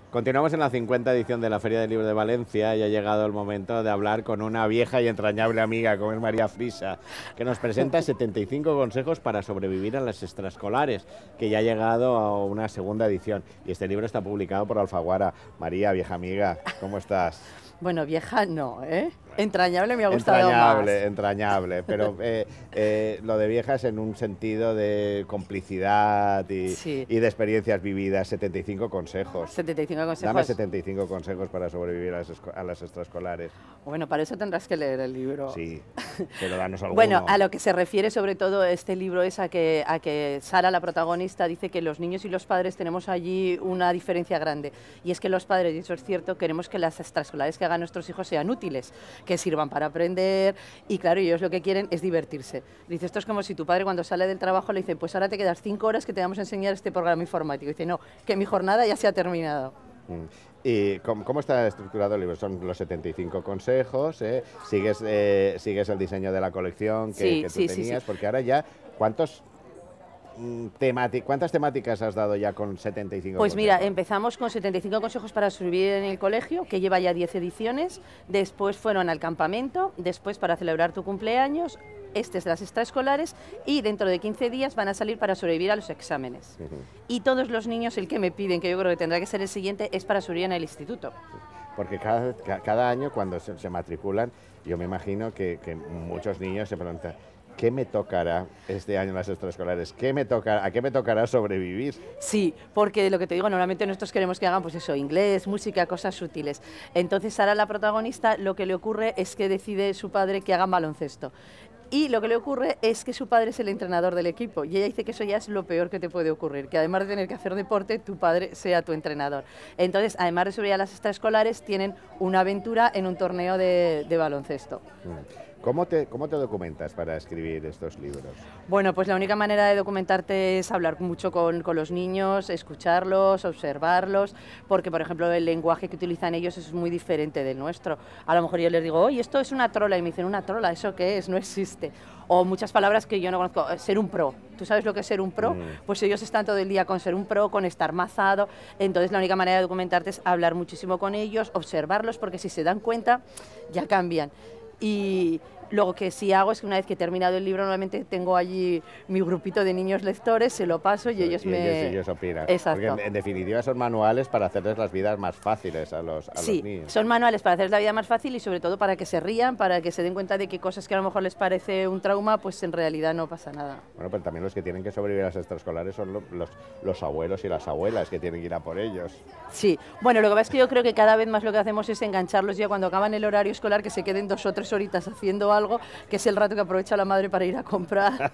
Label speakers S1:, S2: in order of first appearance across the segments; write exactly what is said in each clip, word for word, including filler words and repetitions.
S1: Continuamos en la cincuenta edición de la Feria del Libro de Valencia y ha llegado el momento de hablar con una vieja y entrañable amiga como es María Frisa, que nos presenta setenta y cinco consejos para sobrevivir a las extraescolares, que ya ha llegado a una segunda edición. Y este libro está publicado por Alfaguara. María, vieja amiga, ¿cómo estás?
S2: Bueno, vieja no, ¿eh? Entrañable me ha gustado
S1: entrañable,
S2: más.
S1: Entrañable, pero eh, eh, lo de vieja es en un sentido de complicidad y,
S2: sí.
S1: y de experiencias vividas. setenta y cinco consejos.
S2: setenta y cinco consejos.
S1: Dame setenta y cinco consejos para sobrevivir a las, a las extraescolares.
S2: Bueno, para eso tendrás que leer el libro.
S1: Sí, pero danos alguno.
S2: Bueno, a lo que se refiere sobre todo este libro es a que, a que Sara, la protagonista, dice que los niños y los padres tenemos allí una diferencia grande. Y es que los padres, y eso es cierto, queremos que las extraescolares que hagan nuestros hijos sean útiles, que sirvan para aprender, y claro, ellos lo que quieren es divertirse. Dice, esto es como si tu padre cuando sale del trabajo le dice, pues ahora te quedas cinco horas que te vamos a enseñar este programa informático. Y dice, no, que mi jornada ya se ha terminado.
S1: Mm. ¿Y cómo, cómo está estructurado el libro? Son los setenta y cinco consejos, ¿eh? ¿Sigues, eh, sigues el diseño de la colección que,
S2: sí,
S1: que tú
S2: sí,
S1: tenías?
S2: Sí, sí.
S1: Porque ahora ya, ¿cuántos... ¿Cuántas temáticas has dado ya con setenta y cinco
S2: Pues
S1: consejos?
S2: mira, empezamos con setenta y cinco consejos para sobrevivir en el colegio, que lleva ya diez ediciones, después fueron al campamento, después para celebrar tu cumpleaños, este es de las extraescolares, y dentro de quince días van a salir para sobrevivir a los exámenes. Uh-huh. Y todos los niños, el que me piden, que yo creo que tendrá que ser el siguiente, es para sobrevivir en el instituto.
S1: Porque cada, cada año cuando se, se matriculan, yo me imagino que, que muchos niños se preguntan, ¿qué me tocará este año en las extraescolares? ¿Qué me toca, ¿A qué me tocará sobrevivir?
S2: Sí, porque lo que te digo, normalmente nosotros queremos que hagan pues eso, inglés, música, cosas útiles. Entonces Sara, la protagonista, lo que le ocurre es que decide su padre que hagan baloncesto. Y lo que le ocurre es que su padre es el entrenador del equipo y ella dice que eso ya es lo peor que te puede ocurrir, que además de tener que hacer deporte, tu padre sea tu entrenador. Entonces, además de sobrevivir a las extraescolares, tienen una aventura en un torneo de, de baloncesto.
S1: ¿Cómo te, ¿Cómo te documentas para escribir estos libros?
S2: Bueno, pues la única manera de documentarte es hablar mucho con, con los niños, escucharlos, observarlos, porque, por ejemplo, el lenguaje que utilizan ellos es muy diferente del nuestro. A lo mejor yo les digo, oye, esto es una trola, y me dicen, ¿una trola? ¿Eso qué es? No existe. O muchas palabras que yo no conozco, ser un pro. ¿Tú sabes lo que es ser un pro? Mm. Pues ellos están todo el día con ser un pro, con estar mazado. Entonces la única manera de documentarte es hablar muchísimo con ellos, observarlos, porque si se dan cuenta, ya cambian. Y luego que sí hago es que una vez que he terminado el libro, normalmente tengo allí mi grupito de niños lectores, se lo paso y sí, ellos
S1: y
S2: me...
S1: Ellos, ellos opinan.
S2: Exacto.
S1: Porque en, en definitiva son manuales para hacerles las vidas más fáciles a los, a
S2: sí,
S1: los niños.
S2: Son manuales para hacerles la vida más fácil y sobre todo para que se rían, para que se den cuenta de que cosas que a lo mejor les parece un trauma, pues en realidad no pasa nada.
S1: Bueno, pero también los que tienen que sobrevivir a las extraescolares son los, los, los abuelos y las abuelas que tienen que ir a por ellos.
S2: Sí, bueno, lo que pasa es que yo creo que cada vez más lo que hacemos es engancharlos ya cuando acaban el horario escolar, que se queden dos o tres horitas haciendo algo, que es el rato que aprovecha la madre para ir a comprar.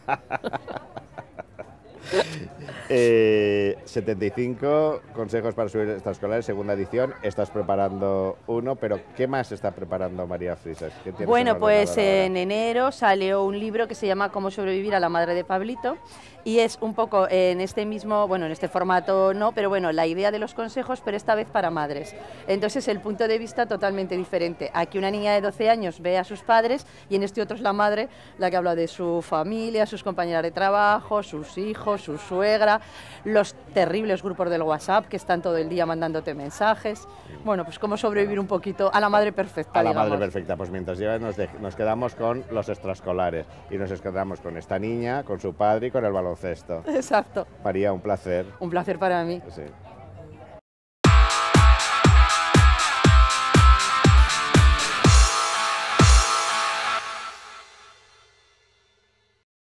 S1: eh, setenta y cinco consejos para subir extraescolares, segunda edición. Estás preparando uno, pero ¿qué más está preparando María Frisa?
S2: Bueno, pues en enero salió un libro que se llama Cómo sobrevivir a la madre de Pablito y es un poco en este mismo, bueno, en este formato no, pero bueno, la idea de los consejos, pero esta vez para madres. Entonces el punto de vista totalmente diferente. Aquí una niña de doce años ve a sus padres y en este otro es la madre la que habla de su familia, sus compañeras de trabajo, sus hijos, su suegra, los terribles grupos del WhatsApp que están todo el día mandándote mensajes. Bueno, pues cómo sobrevivir un poquito a la madre perfecta,
S1: A la
S2: digamos.
S1: madre perfecta, pues mientras lleva nos, de, nos quedamos con los extraescolares y nos quedamos con esta niña, con su padre y con el baloncesto.
S2: Exacto.
S1: María, un placer.
S2: Un placer para mí.
S1: Sí.